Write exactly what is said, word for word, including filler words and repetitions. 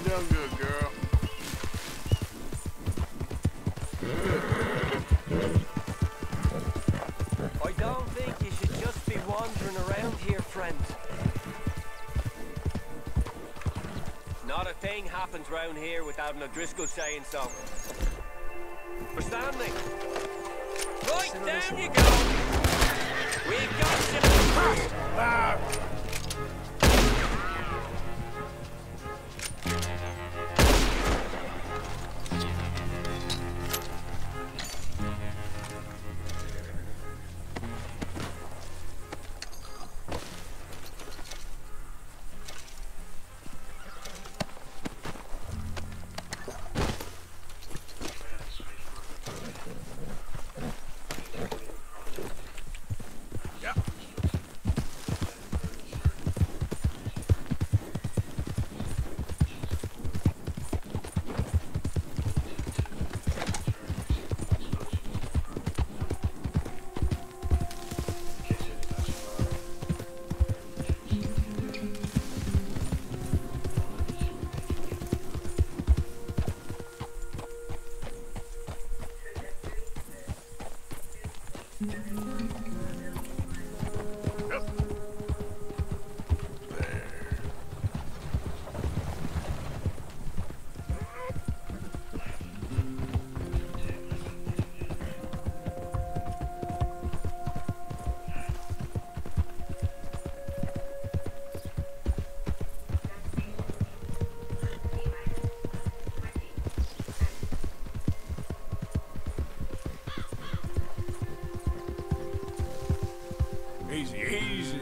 done good, girl. I don't think you should just be wandering around here, friend. Not a thing happens round here without an O'Driscoll saying so. Understand me? Right, down you go! We've got you! Ah! Easy, easy.